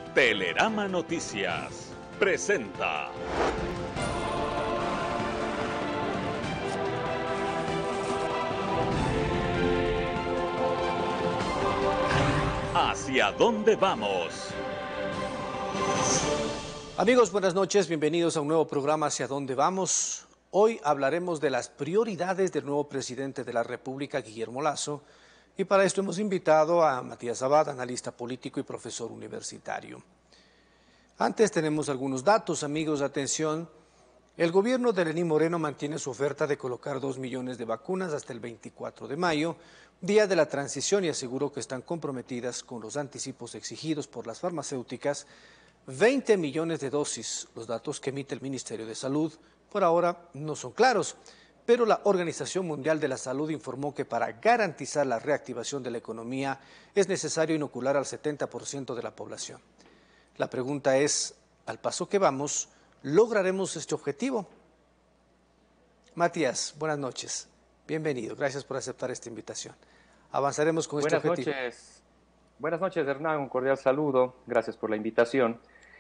Telerama Noticias presenta ¿Hacia dónde vamos? Amigos, buenas noches, bienvenidos a un nuevo programa ¿Hacia dónde vamos? Hoy hablaremos de las prioridades del nuevo presidente de la República, Guillermo Lasso, y para esto hemos invitado a Matías Abad, analista político y profesor universitario. Antes tenemos algunos datos, amigos, atención. El gobierno de Lenín Moreno mantiene su oferta de colocar 2 millones de vacunas hasta el 24 de mayo, día de la transición, y aseguró que están comprometidas con los anticipos exigidos por las farmacéuticas. 20 millones de dosis, los datos que emite el Ministerio de Salud, por ahora no son claros, pero la Organización Mundial de la Salud informó que para garantizar la reactivación de la economía es necesario inocular al 70% de la población. La pregunta es, al paso que vamos, ¿lograremos este objetivo? Matías, buenas noches, bienvenido, gracias por aceptar esta invitación. Avanzaremos con este objetivo. Buenas noches, Hernán, un cordial saludo, gracias por la invitación.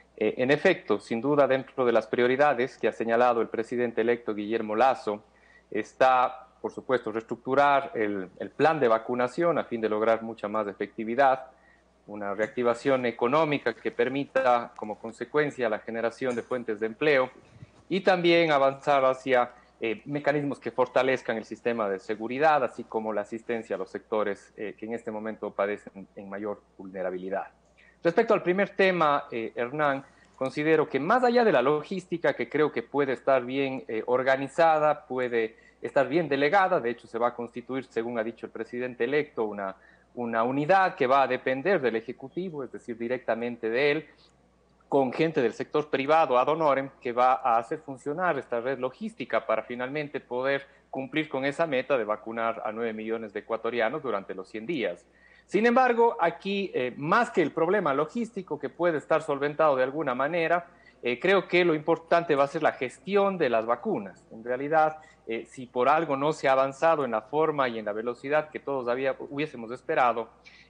En efecto, sin duda, dentro de las prioridades que ha señalado el presidente electo Guillermo Lasso, está, por supuesto, reestructurar el plan de vacunación a fin de lograr mucha más efectividad, una reactivación económica que permita, como consecuencia, la generación de fuentes de empleo y también avanzar hacia mecanismos que fortalezcan el sistema de seguridad, así como la asistencia a los sectores que en este momento padecen en mayor vulnerabilidad. Respecto al primer tema, Hernán, considero que más allá de la logística, que creo que puede estar bien organizada, puede estar bien delegada, de hecho se va a constituir, según ha dicho el presidente electo, una unidad que va a depender del Ejecutivo, es decir, directamente de él, con gente del sector privado ad honorem que va a hacer funcionar esta red logística para finalmente poder cumplir con esa meta de vacunar a 9 millones de ecuatorianos durante los 100 días. Sin embargo, aquí, más que el problema logístico que puede estar solventado de alguna manera, creo que lo importante va a ser la gestión de las vacunas. En realidad, si por algo no se ha avanzado en la forma y en la velocidad que todos hubiésemos esperado,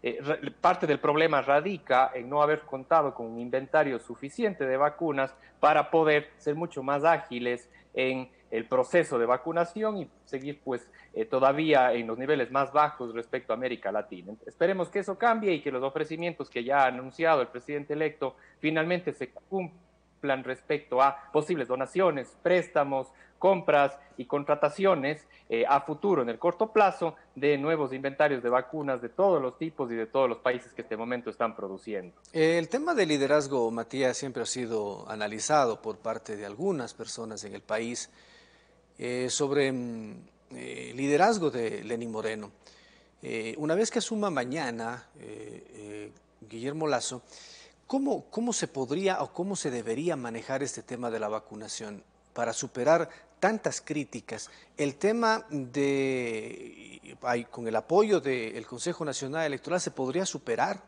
parte del problema radica en no haber contado con un inventario suficiente de vacunas para poder ser mucho más ágiles en el proceso de vacunación y seguir pues todavía en los niveles más bajos respecto a América Latina. Esperemos que eso cambie y que los ofrecimientos que ya ha anunciado el presidente electo finalmente se cumplan respecto a posibles donaciones, préstamos, compras y contrataciones a futuro, en el corto plazo, de nuevos inventarios de vacunas de todos los tipos y de todos los países que este momento están produciendo. El tema del liderazgo, Matías, siempre ha sido analizado por parte de algunas personas en el país sobre liderazgo de Lenín Moreno. Una vez que asuma mañana Guillermo Lasso, ¿cómo se podría o cómo se debería manejar este tema de la vacunación para superar tantas críticas? El tema con el apoyo del Consejo Nacional Electoral, ¿se podría superar?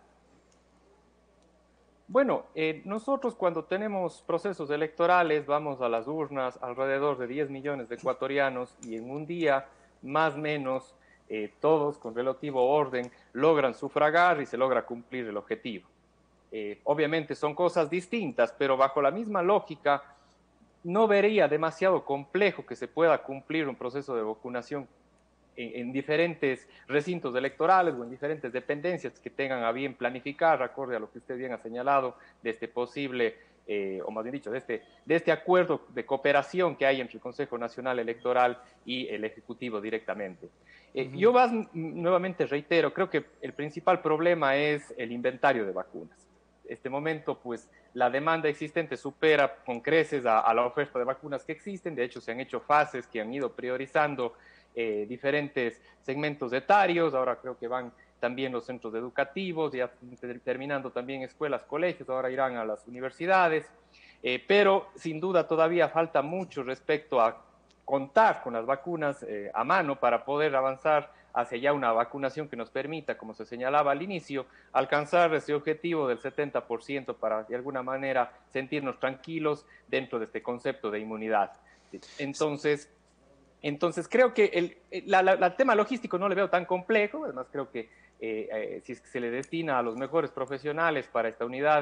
Bueno, nosotros cuando tenemos procesos electorales vamos a las urnas, alrededor de 10 millones de ecuatorianos, y en un día más o menos todos con relativo orden logran sufragar y se logra cumplir el objetivo. Obviamente son cosas distintas, pero bajo la misma lógica no vería demasiado complejo que se pueda cumplir un proceso de vacunación en diferentes recintos electorales o en diferentes dependencias que tengan a bien planificar, acorde a lo que usted bien ha señalado, de este posible, o más bien dicho, de este acuerdo de cooperación que hay entre el Consejo Nacional Electoral y el Ejecutivo directamente. Yo nuevamente reitero, creo que el principal problema es el inventario de vacunas. Este momento, pues, la demanda existente supera con creces a la oferta de vacunas que existen. De hecho, se han hecho fases que han ido priorizando diferentes segmentos etarios. Ahora creo que van también los centros educativos, ya terminando también escuelas, colegios, ahora irán a las universidades. Pero sin duda todavía falta mucho respecto a contar con las vacunas a mano para poder avanzar hacia ya una vacunación que nos permita, como se señalaba al inicio, alcanzar ese objetivo del 70% para de alguna manera sentirnos tranquilos dentro de este concepto de inmunidad. Entonces creo que el tema logístico no le veo tan complejo. Además creo que si es que se le destina a los mejores profesionales para esta unidad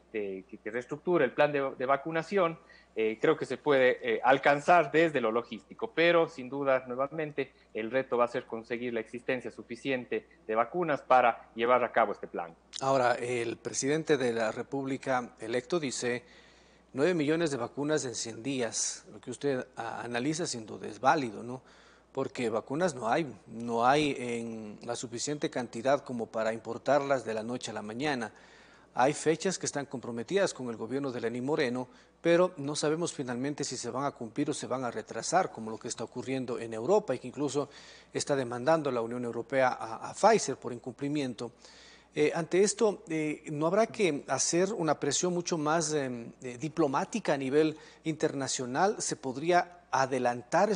que reestructure el plan de vacunación, creo que se puede alcanzar desde lo logístico, pero sin duda, nuevamente, el reto va a ser conseguir la existencia suficiente de vacunas para llevar a cabo este plan. Ahora, el presidente de la República electo dice 9 millones de vacunas en 100 días. Lo que usted analiza sin duda es válido, ¿no? Porque vacunas no hay en la suficiente cantidad como para importarlas de la noche a la mañana. Hay fechas que están comprometidas con el gobierno de Lenín Moreno, pero no sabemos finalmente si se van a cumplir o se van a retrasar, como lo que está ocurriendo en Europa y que incluso está demandando la Unión Europea a Pfizer por incumplimiento. Ante esto, ¿no habrá que hacer una presión mucho más diplomática a nivel internacional? ¿Se podría adelantar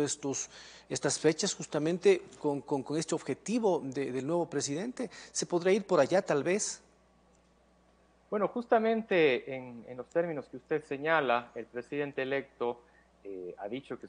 estas fechas justamente con este objetivo del nuevo presidente? ¿Se podría ir por allá tal vez? Bueno, justamente en los términos que usted señala, el presidente electo ha dicho que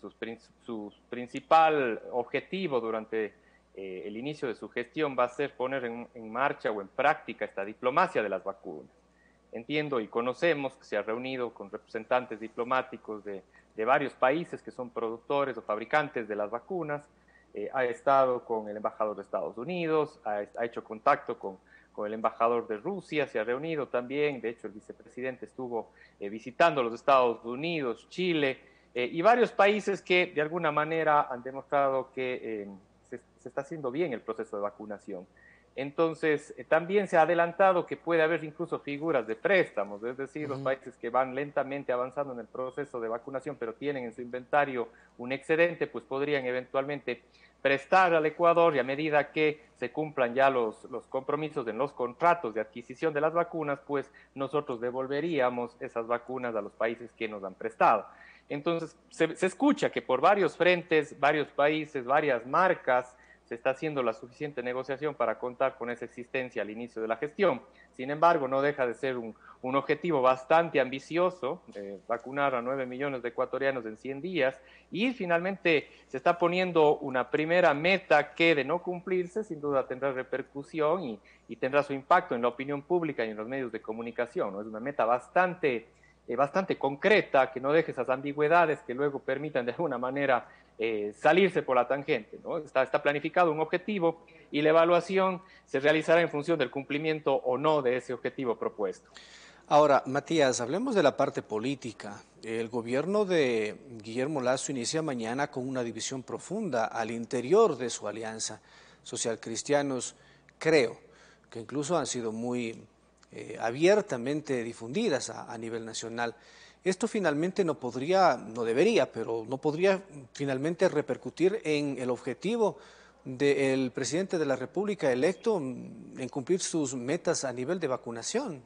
su principal objetivo durante el inicio de su gestión va a ser poner en marcha o en práctica esta diplomacia de las vacunas. Entiendo y conocemos que se ha reunido con representantes diplomáticos de varios países que son productores o fabricantes de las vacunas, ha estado con el embajador de Estados Unidos, ha hecho contacto con el embajador de Rusia, se ha reunido también, de hecho el vicepresidente estuvo visitando los Estados Unidos, Chile y varios países que de alguna manera han demostrado que se está haciendo bien el proceso de vacunación. Entonces, también se ha adelantado que puede haber incluso figuras de préstamos, es decir, los países que van lentamente avanzando en el proceso de vacunación, pero tienen en su inventario un excedente, pues podrían eventualmente prestar al Ecuador y a medida que se cumplan ya los compromisos en los contratos de adquisición de las vacunas, pues nosotros devolveríamos esas vacunas a los países que nos han prestado. Entonces, se escucha que por varios frentes, varios países, varias marcas, se está haciendo la suficiente negociación para contar con esa existencia al inicio de la gestión. Sin embargo, no deja de ser un objetivo bastante ambicioso, vacunar a 9 millones de ecuatorianos en 100 días, y finalmente se está poniendo una primera meta que, de no cumplirse, sin duda tendrá repercusión y tendrá su impacto en la opinión pública y en los medios de comunicación, ¿no? Es una meta bastante concreta, que no deje esas ambigüedades que luego permitan de alguna manera salirse por la tangente, ¿no? Está planificado un objetivo y la evaluación se realizará en función del cumplimiento o no de ese objetivo propuesto. Ahora, Matías, hablemos de la parte política. El gobierno de Guillermo Lasso inicia mañana con una división profunda al interior de su alianza. Socialcristianos, creo, que incluso han sido muy abiertamente difundidas a nivel nacional. Esto finalmente no debería, pero no podría finalmente repercutir en el objetivo del presidente de la República electo en cumplir sus metas a nivel de vacunación.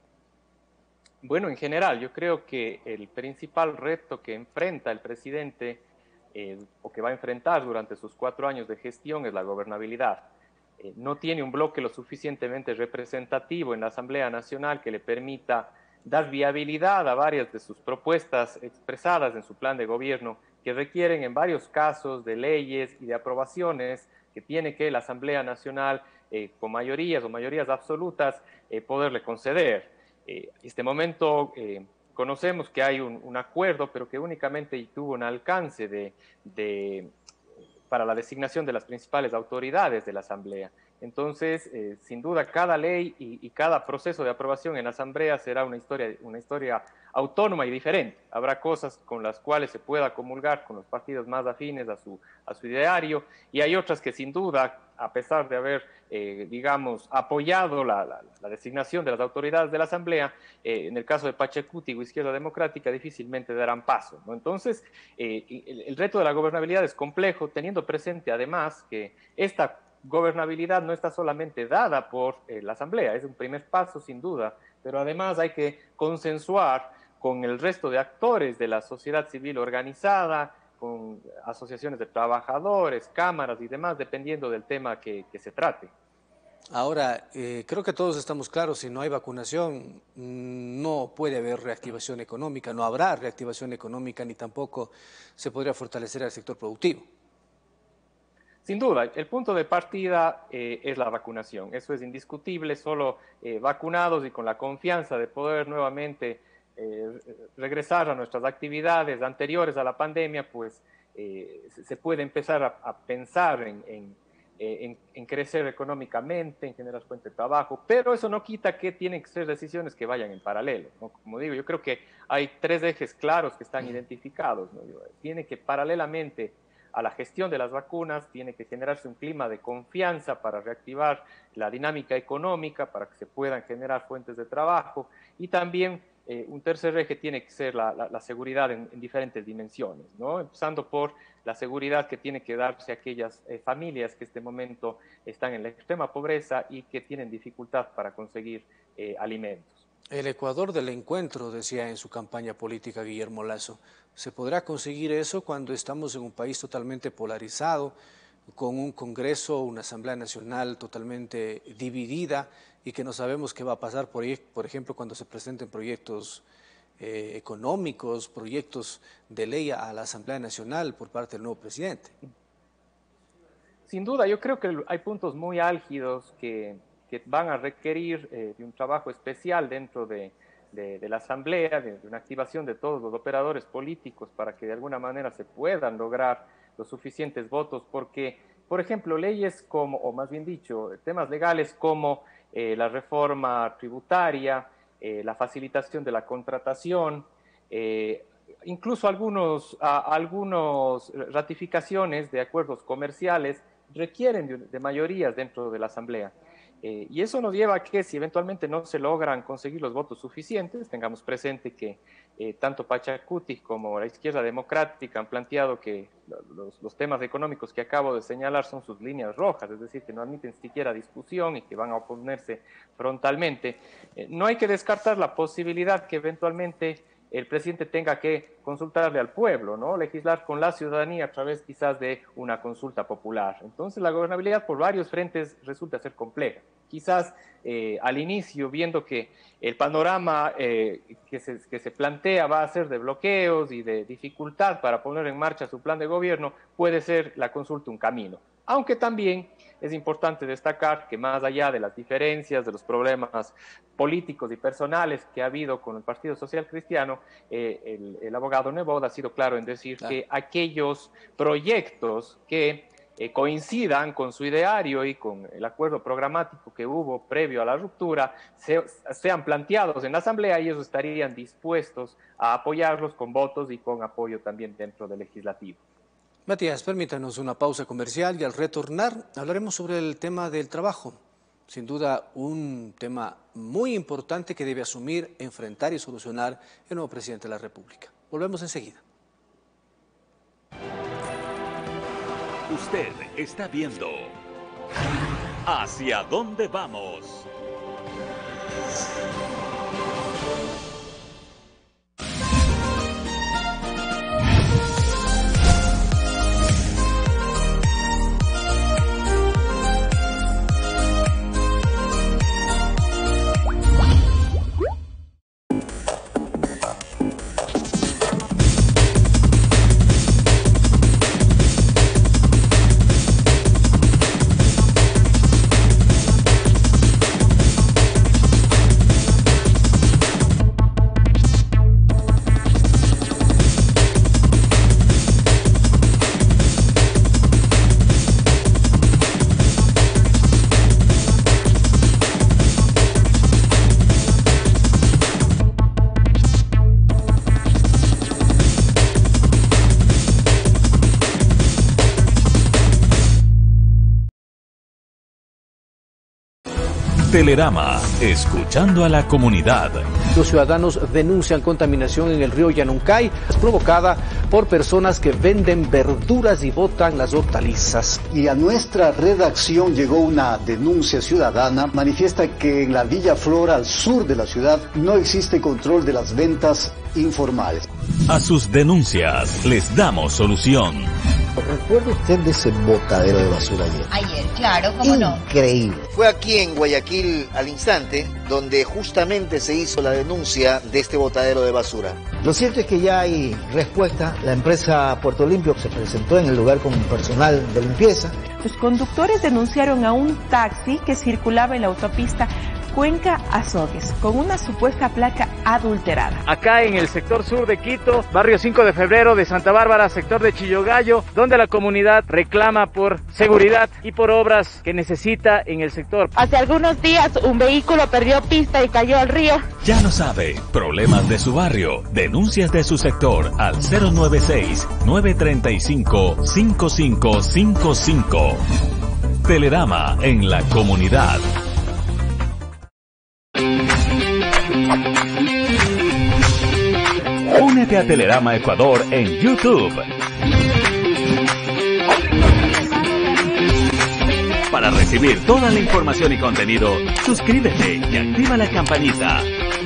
Bueno, en general, yo creo que el principal reto que enfrenta el presidente o que va a enfrentar durante sus 4 años de gestión es la gobernabilidad. No tiene un bloque lo suficientemente representativo en la Asamblea Nacional que le permita dar viabilidad a varias de sus propuestas expresadas en su plan de gobierno, que requieren en varios casos de leyes y de aprobaciones que tiene que la Asamblea Nacional, con mayorías o mayorías absolutas, poderle conceder. Este momento conocemos que hay un acuerdo, pero que únicamente tuvo un alcance para la designación de las principales autoridades de la Asamblea. Entonces, sin duda, cada ley y cada proceso de aprobación en la Asamblea será una historia autónoma y diferente. Habrá cosas con las cuales se pueda comulgar con los partidos más afines a su ideario, y hay otras que sin duda, a pesar de haber, apoyado la designación de las autoridades de la Asamblea, en el caso de Pachacuti o Izquierda Democrática, difícilmente darán paso, ¿no? Entonces, el reto de la gobernabilidad es complejo, teniendo presente además que esta gobernabilidad no está solamente dada por la Asamblea, es un primer paso sin duda, pero además hay que consensuar con el resto de actores de la sociedad civil organizada, con asociaciones de trabajadores, cámaras y demás, dependiendo del tema que se trate. Ahora, creo que todos estamos claros, si no hay vacunación, no puede haber reactivación económica, no habrá reactivación económica, ni tampoco se podría fortalecer el sector productivo. Sin duda, el punto de partida es la vacunación. Eso es indiscutible. Solo vacunados y con la confianza de poder nuevamente regresar a nuestras actividades anteriores a la pandemia, pues se puede empezar a pensar en crecer económicamente, en generar fuentes de trabajo, pero eso no quita que tienen que ser decisiones que vayan en paralelo, ¿no? Como digo, yo creo que hay 3 ejes claros que están identificados, ¿no? Tiene que paralelamente a la gestión de las vacunas, tiene que generarse un clima de confianza para reactivar la dinámica económica, para que se puedan generar fuentes de trabajo, y también un tercer eje tiene que ser la seguridad en diferentes dimensiones, ¿no? Empezando por la seguridad que tiene que darse a aquellas familias que en este momento están en la extrema pobreza y que tienen dificultad para conseguir alimentos. El Ecuador del encuentro, decía en su campaña política Guillermo Lasso. ¿Se podrá conseguir eso cuando estamos en un país totalmente polarizado, con un Congreso, una Asamblea Nacional totalmente dividida y que no sabemos qué va a pasar, por ejemplo, cuando se presenten proyectos económicos, proyectos de ley a la Asamblea Nacional por parte del nuevo presidente? Sin duda, yo creo que hay puntos muy álgidos que van a requerir de un trabajo especial dentro de la Asamblea, de una activación de todos los operadores políticos para que de alguna manera se puedan lograr los suficientes votos, porque, por ejemplo, leyes como, o más bien dicho, temas legales como la reforma tributaria, la facilitación de la contratación, incluso algunas ratificaciones de acuerdos comerciales requieren de mayorías dentro de la Asamblea. Y eso nos lleva a que si eventualmente no se logran conseguir los votos suficientes, tengamos presente que tanto Pachacuti como la izquierda democrática han planteado que los temas económicos que acabo de señalar son sus líneas rojas, es decir, que no admiten siquiera discusión y que van a oponerse frontalmente. No hay que descartar la posibilidad que eventualmente el presidente tenga que consultarle al pueblo, ¿no? Legislar con la ciudadanía a través quizás de una consulta popular. Entonces la gobernabilidad por varios frentes resulta ser compleja. Quizás al inicio, viendo que el panorama que se plantea va a ser de bloqueos y de dificultad para poner en marcha su plan de gobierno, puede ser la consulta un camino. Aunque también es importante destacar que más allá de las diferencias, de los problemas políticos y personales que ha habido con el Partido Social Cristiano, el abogado Nebot ha sido claro en decir que aquellos proyectos que coincidan con su ideario y con el acuerdo programático que hubo previo a la ruptura, sean planteados en la Asamblea y ellos estarían dispuestos a apoyarlos con votos y con apoyo también dentro del legislativo. Matías, permítanos una pausa comercial y al retornar hablaremos sobre el tema del trabajo. Sin duda un tema muy importante que debe asumir, enfrentar y solucionar el nuevo presidente de la República. Volvemos enseguida. Usted está viendo ¿Hacia dónde vamos? Telerama, escuchando a la comunidad. Los ciudadanos denuncian contaminación en el río Yanuncay, provocada por personas que venden verduras y botan las hortalizas. Y a nuestra redacción llegó una denuncia ciudadana. Manifiesta que en la Villa Flora, al sur de la ciudad, no existe control de las ventas informales. A sus denuncias les damos solución. ¿Recuerda usted de ese botadero de basura ayer? Ayer, claro, cómo no. Increíble. Fue aquí en Guayaquil al instante donde justamente se hizo la denuncia de este botadero de basura. Lo cierto es que ya hay respuesta. La empresa Puerto Limpio se presentó en el lugar con personal de limpieza. Los conductores denunciaron a un taxi que circulaba en la autopista Cuenca-Azogues con una supuesta placa adulterada. Acá en el sector sur de Quito, barrio 5 de febrero de Santa Bárbara, sector de Chillogallo, donde la comunidad reclama por seguridad y por obras que necesita en el sector. Hace algunos días un vehículo perdió pista y cayó al río. Ya lo sabe, problemas de su barrio, denuncias de su sector al 096-935-5555. Telerama en la comunidad. Únete a Telerama Ecuador en YouTube. Para recibir toda la información y contenido, suscríbete y activa la campanita.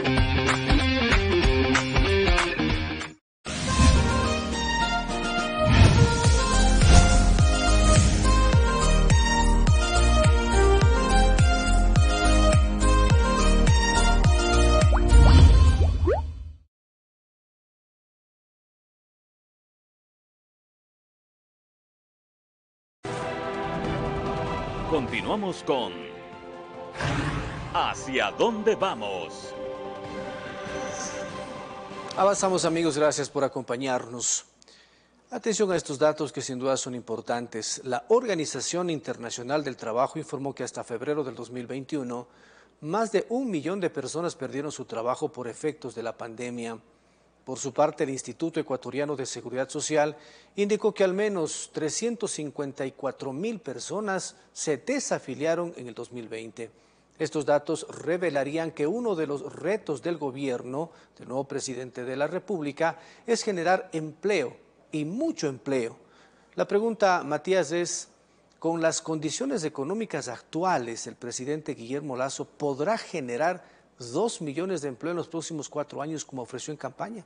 Continuamos con ¿Hacia dónde vamos? Avanzamos, amigos, gracias por acompañarnos. Atención a estos datos que sin duda son importantes. La Organización Internacional del Trabajo informó que hasta febrero del 2021, más de 1 millón de personas perdieron su trabajo por efectos de la pandemia. Por su parte, el Instituto Ecuatoriano de Seguridad Social indicó que al menos 354.000 personas se desafiliaron en el 2020. Estos datos revelarían que uno de los retos del gobierno del nuevo presidente de la República es generar empleo, y mucho empleo. La pregunta, Matías, es: con las condiciones económicas actuales, ¿el presidente Guillermo Lasso podrá generar 2 millones de empleo en los próximos 4 años como ofreció en campaña?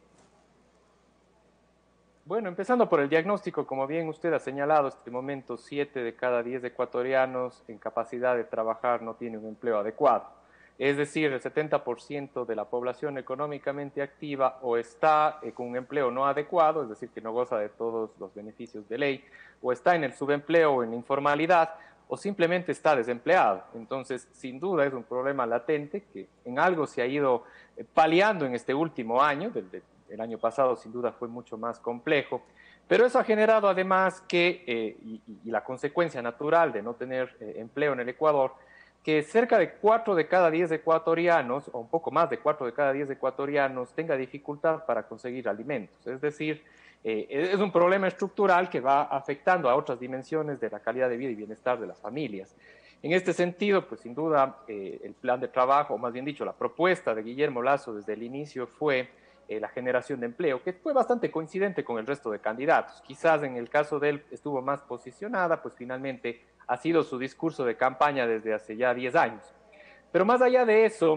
Bueno, empezando por el diagnóstico, como bien usted ha señalado, hasta el momento 7 de cada 10 ecuatorianos en capacidad de trabajar no tiene un empleo adecuado. Es decir, el 70% de la población económicamente activa o está con un empleo no adecuado, es decir, que no goza de todos los beneficios de ley, o está en el subempleo o en la informalidad, o simplemente está desempleado. Entonces, sin duda es un problema latente que en algo se ha ido paliando en este último año. El año pasado sin duda fue mucho más complejo, pero eso ha generado además que, y la consecuencia natural de no tener empleo en el Ecuador, que cerca de 4 de cada 10 ecuatorianos, o un poco más de 4 de cada 10 ecuatorianos, tenga dificultad para conseguir alimentos. Es decir, es un problema estructural que va afectando a otras dimensiones de la calidad de vida y bienestar de las familias. En este sentido, pues sin duda, el plan de trabajo, o más bien dicho, la propuesta de Guillermo Lasso desde el inicio fue la generación de empleo, que fue bastante coincidente con el resto de candidatos. Quizás en el caso de él estuvo más posicionada, pues finalmente ha sido su discurso de campaña desde hace ya 10 años. Pero más allá de eso,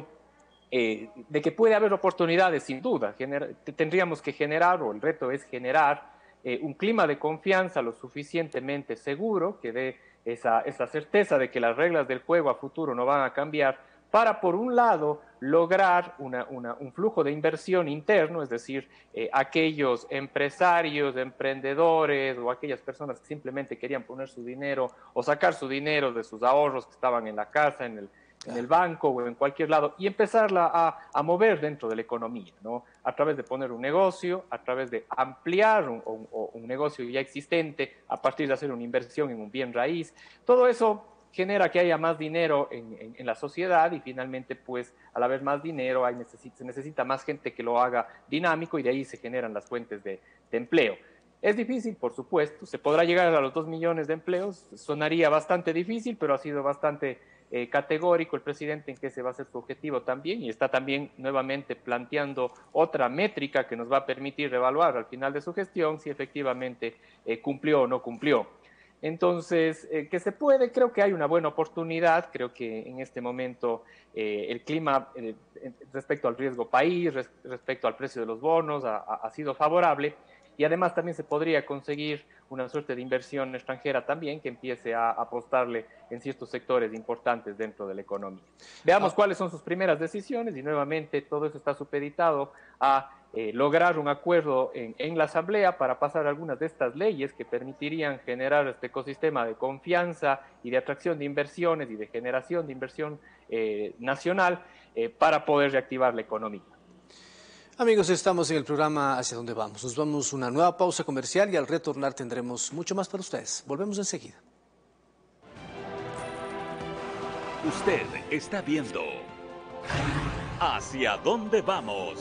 de que puede haber oportunidades, sin duda, tendríamos que generar, o el reto es generar, un clima de confianza lo suficientemente seguro, que dé esa certeza de que las reglas del juego a futuro no van a cambiar, para, por un lado, lograr un flujo de inversión interno, es decir, aquellos empresarios, emprendedores o aquellas personas que simplemente querían poner su dinero o sacar su dinero de sus ahorros que estaban en la casa, en el banco o en cualquier lado, y empezarla a mover dentro de la economía, ¿no? A través de poner un negocio, a través de ampliar un negocio ya existente, a partir de hacer una inversión en un bien raíz. Todo eso genera que haya más dinero en la sociedad, y finalmente, pues, al haber más dinero, se necesita más gente que lo haga dinámico, y de ahí se generan las fuentes de empleo. Es difícil, por supuesto. ¿Se podrá llegar a los 2 millones de empleos? Sonaría bastante difícil, pero ha sido bastante categórico el presidente en que ese va a ser su objetivo también, y está también nuevamente planteando otra métrica que nos va a permitir evaluar al final de su gestión si efectivamente cumplió o no cumplió. Entonces, que se puede, creo que hay una buena oportunidad. Creo que en este momento el clima respecto al riesgo país, respecto al precio de los bonos, ha sido favorable, y además también se podría conseguir una suerte de inversión extranjera también que empiece a apostarle en ciertos sectores importantes dentro de la economía. Veamos cuáles son sus primeras decisiones y nuevamente todo eso está supeditado a lograr un acuerdo en la Asamblea para pasar algunas de estas leyes que permitirían generar este ecosistema de confianza y de atracción de inversiones y de generación de inversión nacional para poder reactivar la economía. Amigos, estamos en el programa Hacia Dónde Vamos. Nos vamos a una nueva pausa comercial y al retornar tendremos mucho más para ustedes. Volvemos enseguida. Usted está viendo Hacia Dónde Vamos.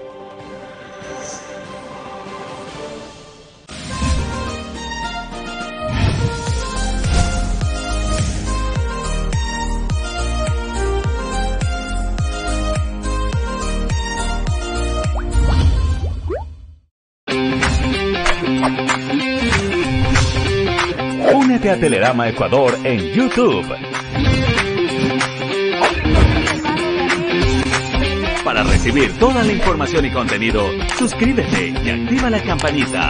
Únete a Telerama Ecuador en YouTube. Para recibir toda la información y contenido, suscríbete y activa la campanita.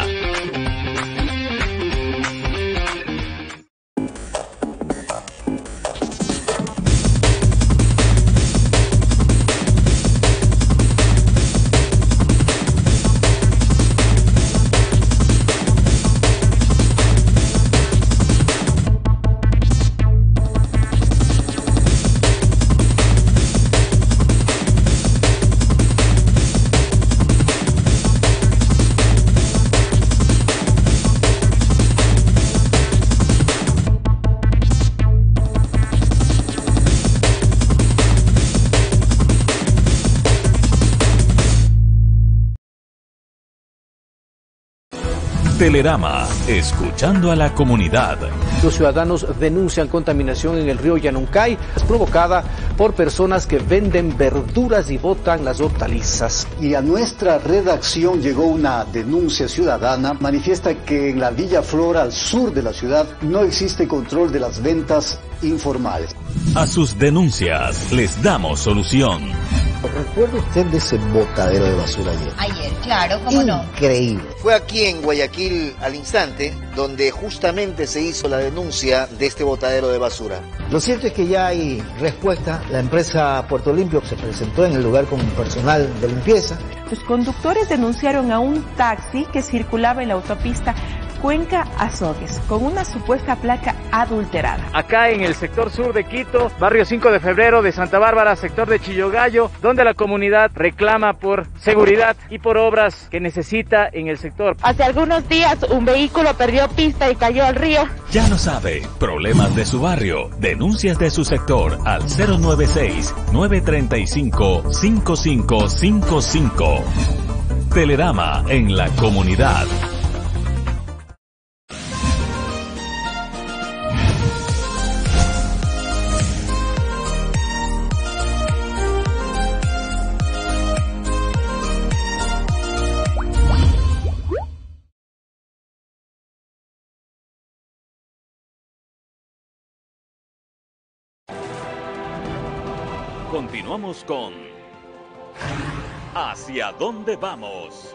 Telerama, escuchando a la comunidad. Los ciudadanos denuncian contaminación en el río Yanuncay, provocada por personas que venden verduras y botan las hortalizas. Y a nuestra redacción llegó una denuncia ciudadana. Manifiesta que en la Villa Flora, al sur de la ciudad, no existe control de las ventas informales. A sus denuncias les damos solución. ¿Recuerda usted de ese botadero de basura ayer? Ayer, claro, cómo no. Increíble. Fue aquí en Guayaquil al instante donde justamente se hizo la denuncia de este botadero de basura. Lo cierto es que ya hay respuesta. La empresa Puerto Limpio se presentó en el lugar con personal de limpieza. Los conductores denunciaron a un taxi que circulaba en la autopista Cuenca-Azogues con una supuesta placa adulterada. Acá en el sector sur de Quito, barrio 5 de febrero de Santa Bárbara, sector de Chillogallo, donde la comunidad reclama por seguridad y por obras que necesita en el sector. Hace algunos días un vehículo perdió pista y cayó al río. Ya lo sabe, problemas de su barrio, denuncias de su sector al 096-935-5555. Telerama en la comunidad. Continuamos con Hacia Dónde Vamos.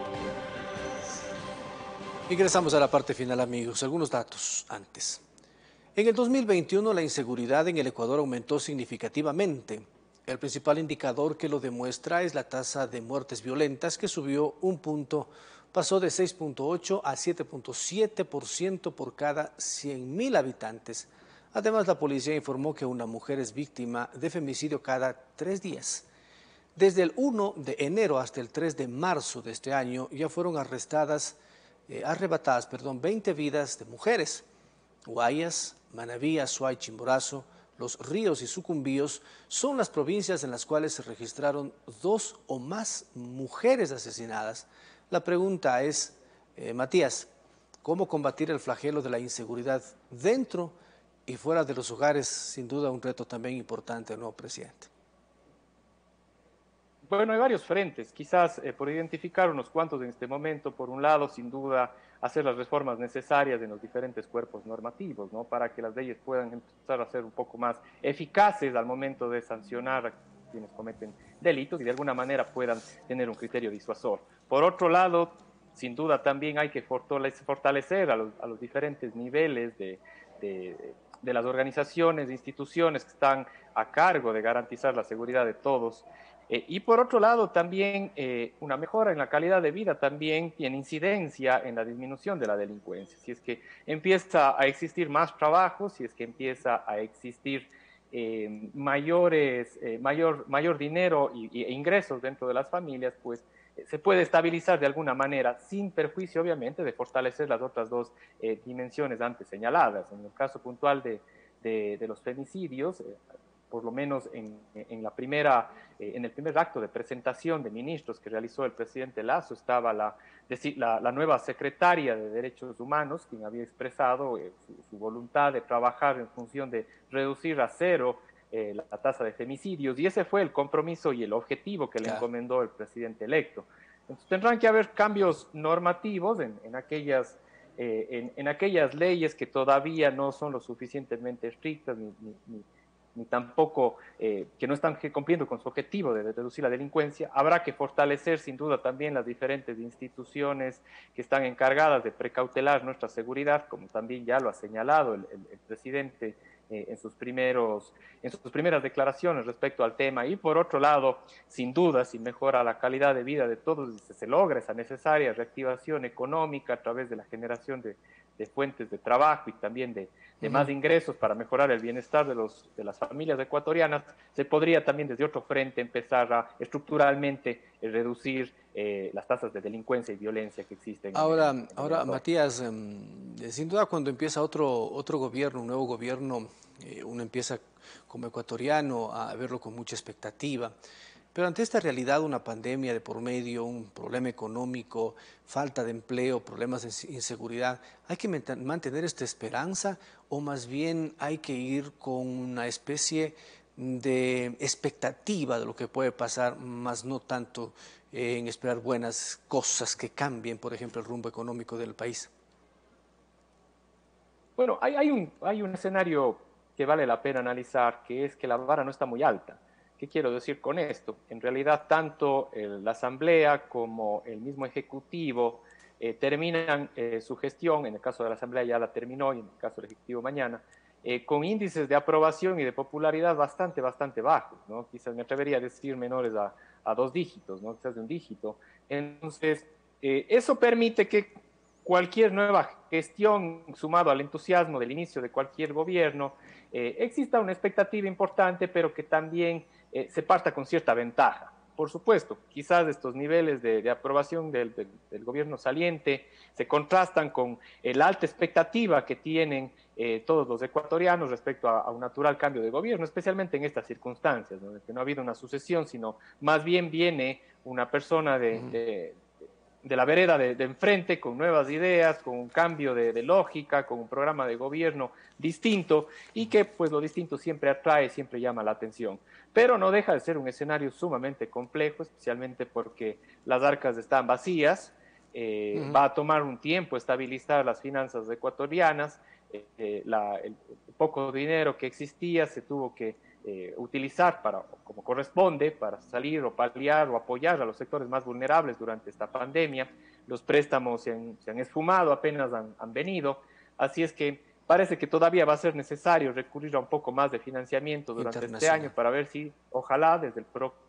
Ingresamos a la parte final, amigos. Algunos datos antes. En el 2021 la inseguridad en el Ecuador aumentó significativamente. El principal indicador que lo demuestra es la tasa de muertes violentas, que subió un punto, pasó de 6.8 a 7.7% por cada 100.000 habitantes. Además, la policía informó que una mujer es víctima de femicidio cada 3 días. Desde el 1 de enero hasta el 3 de marzo de este año ya fueron arrabatadas 20 vidas de mujeres. Guayas, Manabí, Azuay, Chimborazo, Los Ríos y Sucumbíos son las provincias en las cuales se registraron 2 o más mujeres asesinadas. La pregunta es, Matías, ¿cómo combatir el flagelo de la inseguridad dentro y fuera de los hogares? Sin duda un reto también importante del nuevo presidente. Bueno, hay varios frentes, quizás por identificar unos cuantos en este momento. Por un lado, sin duda, hacer las reformas necesarias en los diferentes cuerpos normativos, ¿no? Para que las leyes puedan empezar a ser un poco más eficaces al momento de sancionar a quienes cometen delitos y de alguna manera puedan tener un criterio disuasor. Por otro lado, sin duda también hay que fortalecer a los diferentes niveles de las organizaciones, de instituciones que están a cargo de garantizar la seguridad de todos. Y por otro lado, también una mejora en la calidad de vida también tiene incidencia en la disminución de la delincuencia. Si es que empieza a existir más trabajo, si es que empieza a existir mayor dinero e ingresos dentro de las familias, pues se puede estabilizar de alguna manera, sin perjuicio obviamente de fortalecer las otras dos dimensiones antes señaladas. En el caso puntual de los femicidios, por lo menos en el primer acto de presentación de ministros que realizó el presidente Lasso, estaba la nueva secretaria de Derechos Humanos, quien había expresado su voluntad de trabajar en función de reducir a cero la tasa de femicidios, y ese fue el compromiso y el objetivo que le encomendó el presidente electo. Entonces tendrán que haber cambios normativos en aquellas leyes que todavía no son lo suficientemente estrictas ni tampoco que no están cumpliendo con su objetivo de reducir la delincuencia. Habrá que fortalecer sin duda también las diferentes instituciones que están encargadas de precautelar nuestra seguridad, como también ya lo ha señalado el presidente en sus primeras declaraciones respecto al tema. Y por otro lado, sin duda, si mejora la calidad de vida de todos y se logra esa necesaria reactivación económica a través de la generación de fuentes de trabajo y también de más ingresos para mejorar el bienestar de las familias ecuatorianas, se podría también desde otro frente empezar a estructuralmente reducir las tasas de delincuencia y violencia que existen. Ahora Matías, sin duda cuando empieza otro gobierno, un nuevo gobierno, uno empieza como ecuatoriano a verlo con mucha expectativa. Pero ante esta realidad, una pandemia de por medio, un problema económico, falta de empleo, problemas de inseguridad, ¿hay que mantener esta esperanza o más bien hay que ir con una especie de expectativa de lo que puede pasar, más no tanto en esperar buenas cosas que cambien, por ejemplo, el rumbo económico del país? Bueno, hay un escenario que vale la pena analizar, que es que la vara no está muy alta. ¿Qué quiero decir con esto? En realidad, tanto la Asamblea como el mismo Ejecutivo terminan su gestión, en el caso de la Asamblea ya la terminó y en el caso del Ejecutivo mañana, con índices de aprobación y de popularidad bastante bajos, ¿no? Quizás me atrevería a decir menores a 2 dígitos, ¿no? Quizás de 1 dígito. Entonces, eso permite que cualquier nueva gestión, sumado al entusiasmo del inicio de cualquier gobierno, exista una expectativa importante, pero que también se parta con cierta ventaja. Por supuesto, quizás estos niveles de aprobación del gobierno saliente se contrastan con la alta expectativa que tienen todos los ecuatorianos respecto a un natural cambio de gobierno, especialmente en estas circunstancias, donde no ha habido una sucesión, sino más bien viene una persona de la vereda de enfrente, con nuevas ideas, con un cambio de lógica, con un programa de gobierno distinto, y que pues lo distinto siempre atrae, siempre llama la atención. Pero no deja de ser un escenario sumamente complejo, especialmente porque las arcas están vacías, va a tomar un tiempo estabilizar las finanzas ecuatorianas, el poco dinero que existía se tuvo que utilizar como corresponde para salir o paliar o apoyar a los sectores más vulnerables durante esta pandemia. Los préstamos se han esfumado, apenas han venido, así es que parece que todavía va a ser necesario recurrir a un poco más de financiamiento durante este año para ver si, ojalá, desde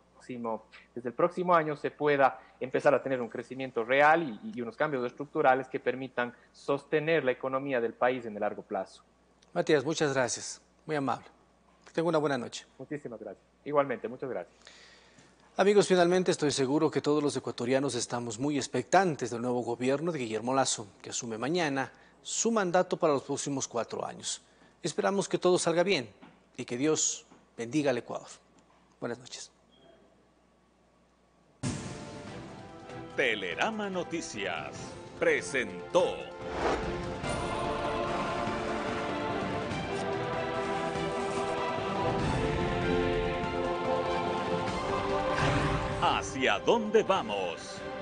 el próximo año se pueda empezar a tener un crecimiento real y unos cambios estructurales que permitan sostener la economía del país en el largo plazo. Matías, muchas gracias. Muy amable. Que tenga una buena noche. Muchísimas gracias. Igualmente, muchas gracias. Amigos, finalmente estoy seguro que todos los ecuatorianos estamos muy expectantes del nuevo gobierno de Guillermo Lasso, que asume mañana su mandato para los próximos 4 años. Esperamos que todo salga bien y que Dios bendiga al Ecuador. Buenas noches. Telerama Noticias presentó ¿Hacia dónde vamos?